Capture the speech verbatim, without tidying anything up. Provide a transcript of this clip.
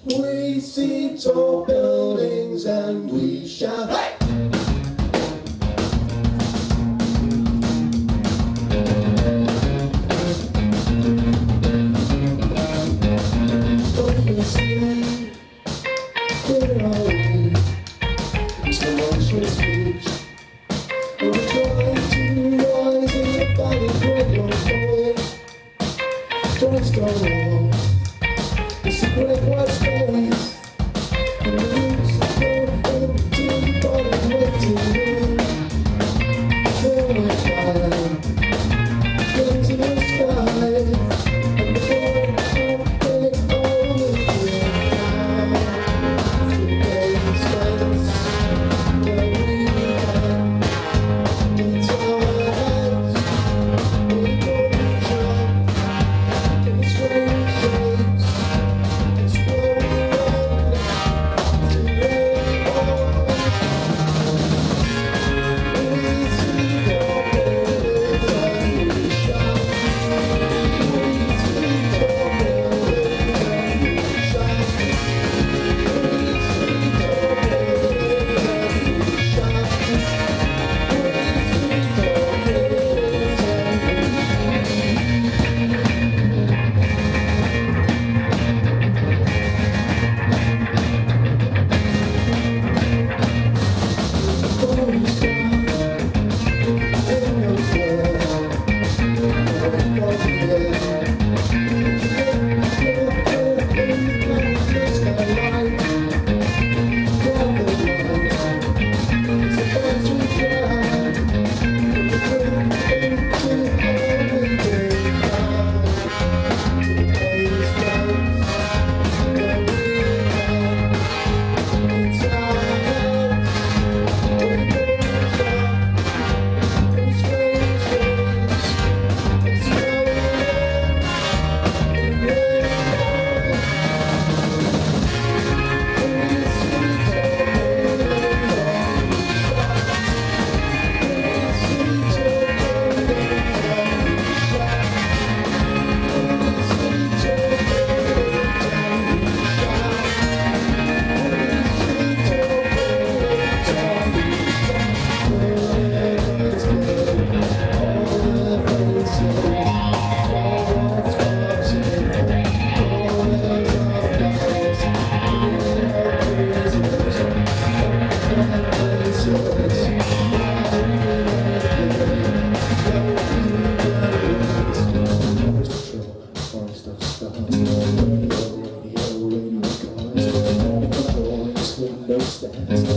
We see tall buildings and we shout, hey! But we see, where are we? It's the monstrous speech. And we're trying to rise in the valley, great one falling. Joints go wrong. It's a great white space, and the roots go empty, the bottom waiting room. There we fly, into the sky, and the boy of big old India now. Today space, where we can, it's our heads, we go to jump, in the strange shapes. No stands.